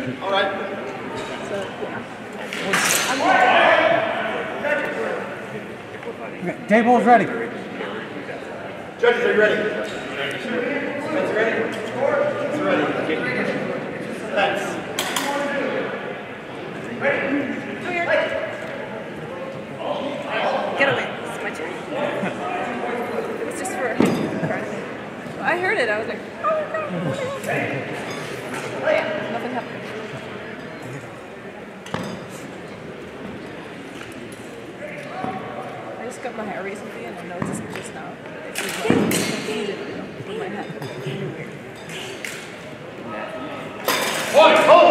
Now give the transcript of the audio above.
All right. So, yeah. Okay, table's ready. Judges, are you ready? Spencer, ready? Spencer, ready? Thanks. Ready? Get away. It's my turn. It's just for I heard it. I was like, oh god. Nothing happened. I just got my hair recently and I noticed it just now. It's just like confused in my head. It's really weird. Point! Hold!